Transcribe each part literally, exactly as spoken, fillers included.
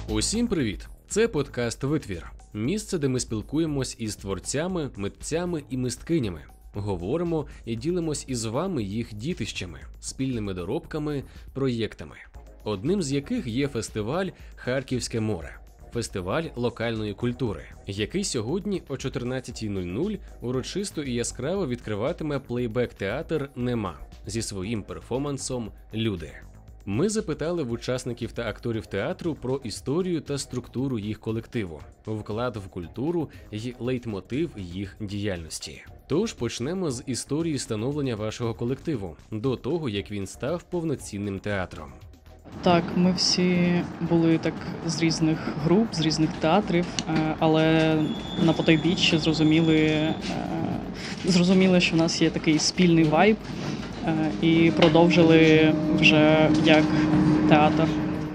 Усім привіт! Це подкаст «Витвір». Місце, де ми спілкуємось із творцями, митцями і мисткинями. Говоримо і ділимось із вами їх дітищами, спільними доробками, проєктами. Одним з яких є фестиваль «Харківське море». Фестиваль локальної культури, який сьогодні о чотирнадцятій нуль нуль урочисто і яскраво відкриватиме плейбек-театр «Нема» зі своїм перформансом «Люди». Ми запитали в учасників та акторів театру про історію та структуру їх колективу, вклад в культуру і лейтмотив їх діяльності. Тож почнемо з історії становлення вашого колективу, до того, як він став повноцінним театром. Так, ми всі були так з різних груп, з різних театрів, але на потойбіччі зрозуміли, зрозуміли, що в нас є такий спільний вайб, і продовжили вже як театр.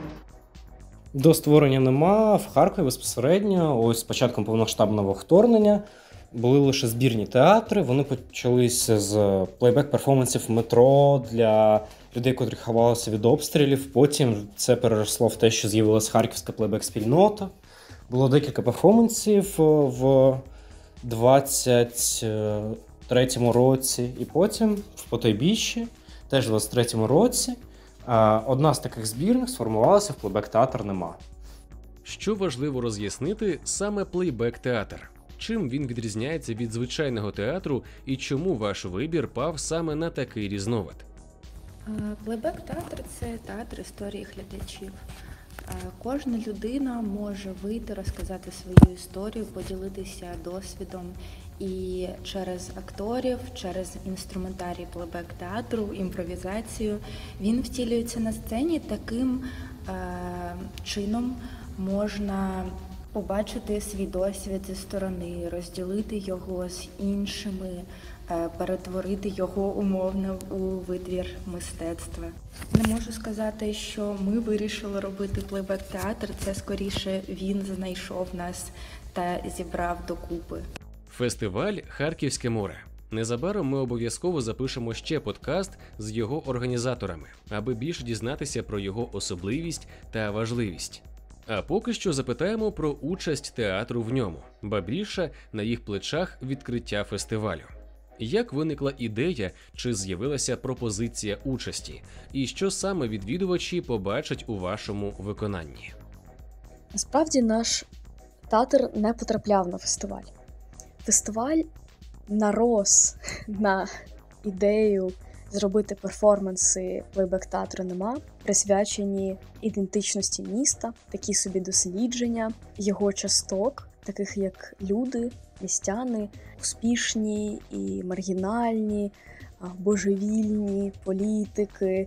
До створення «Нема» в Харкові безпосередньо, ось з початком повномасштабного вторгнення, були лише збірні театри. Вони почалися з плейбек-перформансів в метро для людей, котрі ховалися від обстрілів. Потім це переросло в те, що з'явилася харківська плейбек-спільнота. Було декілька перформансів в двадцять третьому році. І потім в потойбіччі, теж в двадцять третьому році, одна з таких збірних сформувалася в плейбек-театр «Нема». Що важливо роз'яснити саме плейбек-театр? Чим він відрізняється від звичайного театру і чому ваш вибір пав саме на такий різновид? Плейбек-театр – це театр історії глядачів. Кожна людина може вийти, розказати свою історію, поділитися досвідом. І через акторів, через інструментарій плейбек-театру, імпровізацію він втілюється на сцені. Таким е, чином можна побачити свій досвід зі сторони, розділити його з іншими, перетворити його умовно у витвір мистецтва. Не можу сказати, що ми вирішили робити плейбек-театр, це скоріше він знайшов нас та зібрав докупи. Фестиваль «Харківське море». Незабаром ми обов'язково запишемо ще подкаст з його організаторами, аби більше дізнатися про його особливість та важливість. А поки що запитаємо про участь театру в ньому, ба більше на їх плечах відкриття фестивалю. Як виникла ідея, чи з'явилася пропозиція участі, і що саме відвідувачі побачать у вашому виконанні? Насправді наш театр не потрапляв на фестиваль. Фестиваль нарос на ідею зробити перформанси плейбек-театру «Нема», присвячені ідентичності міста, такі собі дослідження його часток, таких як люди, містяни, успішні і маргінальні, божевільні, політики,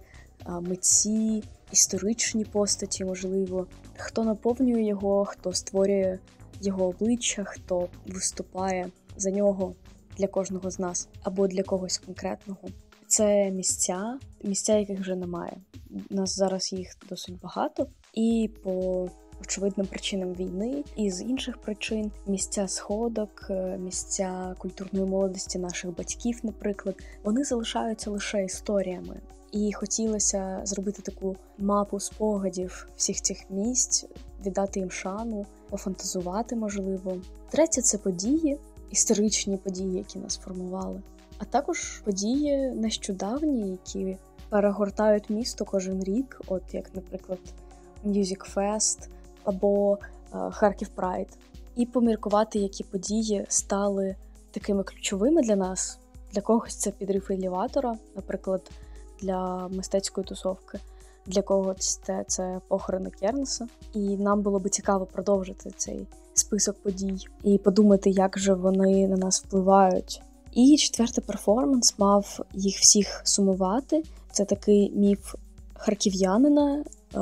митці, історичні постаті, можливо. Хто наповнює його, хто створює його обличчя, хто виступає за нього для кожного з нас або для когось конкретного. Це місця, місця, яких вже немає. У нас зараз їх досить багато, і по очевидним причинам війни, і з інших причин місця сходок, місця культурної молодості наших батьків, наприклад, вони залишаються лише історіями. І хотілося зробити таку мапу спогадів всіх цих місць, віддати їм шану, пофантазувати, можливо. Третє – це події, історичні події, які нас формували. А також події нещодавні, які перегортають місто кожен рік, от як, наприклад, Music Fest або Харків Прайд. І поміркувати, які події стали такими ключовими для нас. Для когось це підрив елеватора, наприклад, для мистецької тусовки. Для когось це, це похорони Кернеса. І нам було би цікаво продовжити цей список подій і подумати, як же вони на нас впливають. І четвертий перформанс мав їх всіх сумувати. Це такий міф харків'янина,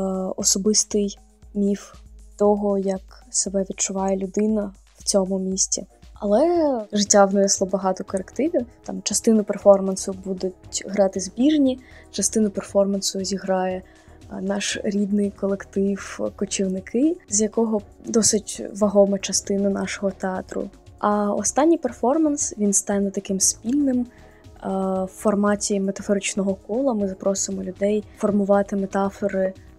особистий міф того, як себе відчуває людина в цьому місті. Але життя внесло багато корективів. Там частину перформансу будуть грати збірні, частину перформансу зіграє наш рідний колектив «Кочівники», з якого досить вагома частина нашого театру. А останній перформанс, він стане таким спільним. В форматі метафоричного кола ми запросимо людей формувати метафори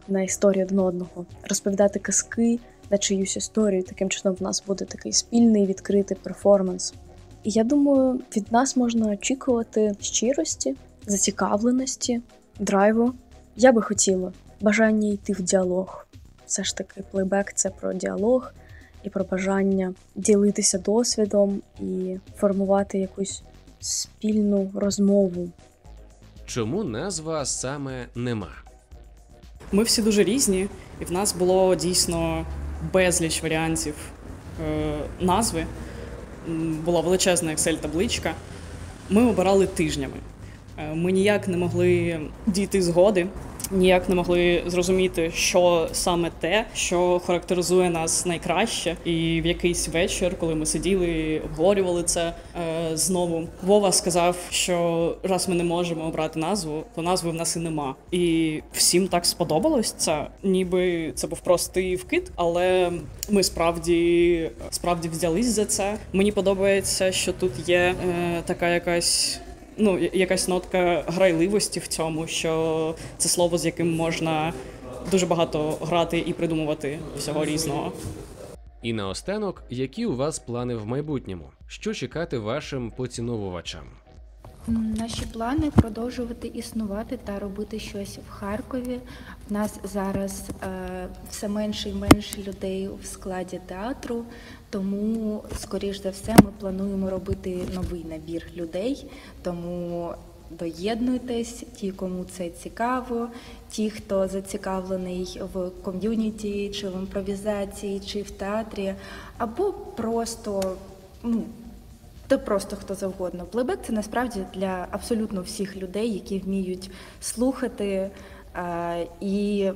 на історію один одного, розповідати казки на чиюсь історію. Таким чином в нас буде такий спільний відкритий перформанс. І я думаю, від нас можна очікувати щирості, зацікавленості, драйву. Я би хотіла бажання йти в діалог. Все ж таки, плейбек – це про діалог і про бажання ділитися досвідом і формувати якусь спільну розмову. Чому назва саме «Нема»? Ми всі дуже різні, і в нас було дійсно безліч варіантів е, назви. М, Була величезна Excel-табличка. Ми обирали тижнями. Е, Ми ніяк не могли дійти згоди, ніяк не могли зрозуміти, що саме те, що характеризує нас найкраще. І в якийсь вечір, коли ми сиділи, обговорювали це е, знову, Вова сказав, що раз ми не можемо обрати назву, то назви в нас і нема. І всім так сподобалось це, ніби це був простий вкид, але ми справді, справді взялись за це. Мені подобається, що тут є е, така якась Ну, якась нотка грайливості в цьому, що це слово, з яким можна дуже багато грати і придумувати всього різного. І наостанок, які у вас плани в майбутньому? Що чекати вашим поціновувачам? М, Наші плани продовжувати існувати та робити щось в Харкові. В нас зараз е, все менше і менше людей в складі театру, тому, скоріш за все, ми плануємо робити новий набір людей. Тому доєднуйтесь, ті, кому це цікаво, ті, хто зацікавлений в ком'юніті, чи в імпровізації, чи в театрі, або просто, ну, та просто хто завгодно. Плейбек – це насправді для абсолютно всіх людей, які вміють слухати е, і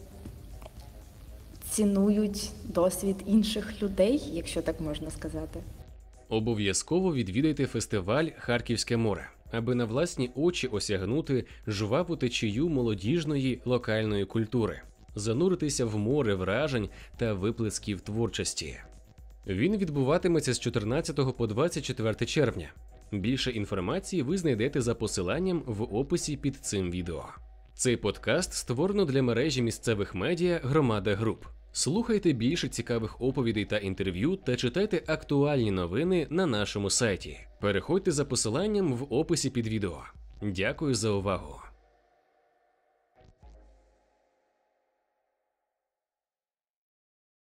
цінують досвід інших людей, якщо так можна сказати. Обов'язково відвідайте фестиваль «Харківське море», аби на власні очі осягнути жваву течію молодіжної локальної культури, зануритися в море вражень та виплесків творчості. Він відбуватиметься з чотирнадцятого по двадцять четверте червня. Більше інформації ви знайдете за посиланням в описі під цим відео. Цей подкаст створено для мережі місцевих медіа «Громада Груп». Слухайте більше цікавих оповідей та інтерв'ю та читайте актуальні новини на нашому сайті. Переходьте за посиланням в описі під відео. Дякую за увагу!